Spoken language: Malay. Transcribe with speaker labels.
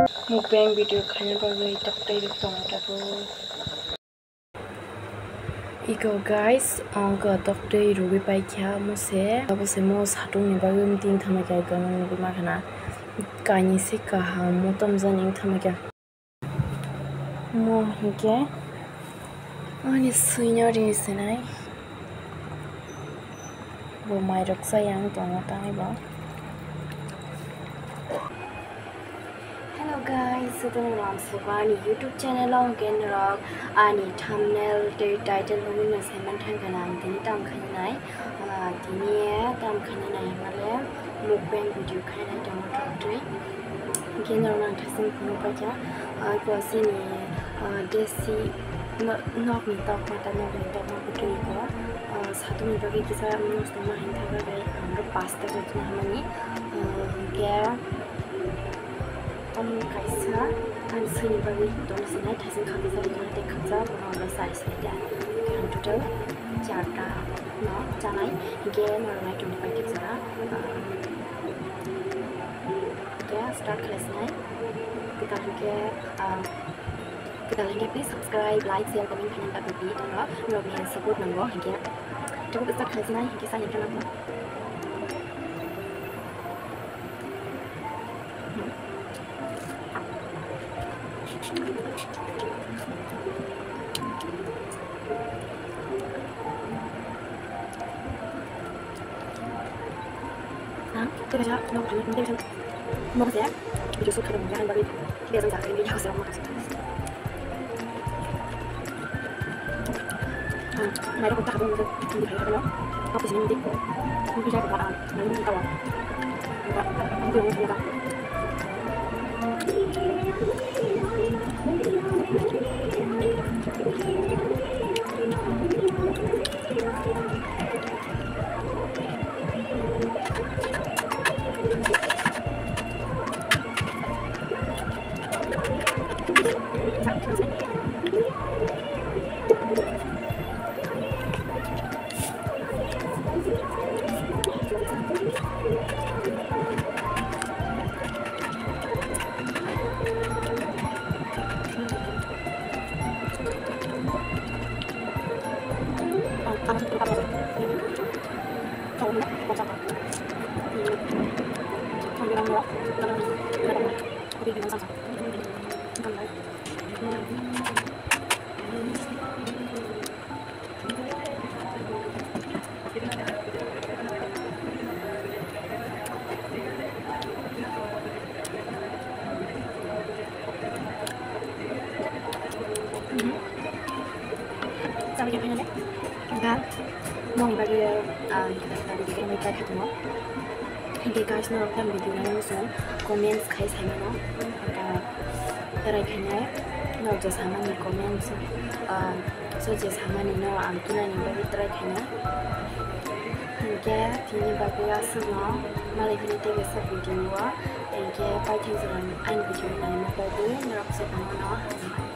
Speaker 1: Mukbang video kanya bagai taktai tong tabu. Iko guys, angka taktai rugi pai kya mose. Aku semo satu ni bagai meeting thama kya gana rugi makana. Kani se kaha motam zaning thama kya. Mo hingke. Ani suinya ri senai. Bo mai raksa yang tonga tai ba. Hello guys, so I'm Silvani YouTube channel on Genrock ani thumbnail the title home na seman thang kana tini tam khana nai tini tam khana nai male mukbang video khana tam thotri Genrock na thasim khunu pa cha ko sini desi nok ni ta khata no ni ta ma putri ko satu ni bagi kisah mus ma hin thaga gai amro pasta ko na mani ya kaisa kan sini bagi don sini thasin khabi sa ni te khaja bona size ni da kan total charta no janai ge na na to ni pakai sara ya start class nai kita lagi please subscribe like share comment kan tak lebih dan lo ni support nanggo hingga cukup start class nai hingga saya kenapa Kita no mau ya video suka dengan jangan bagi biasa tak ini harus ramah nah ada kontak dengan di hari apa apa sih nanti mungkin saya kebaran nanti kita tahu enggak mungkin kita mau bagi kita mereka ketemu. Hingga guys no kita video ni so comments kai sama no. Tarai kena no je sama ni comments so je sama ni no antuna ni bagi tarai kena. Hingga tini bagi asu no malai kena tega sa video wa. Hingga pai tengah ain video ni mau bagi nak sebab no.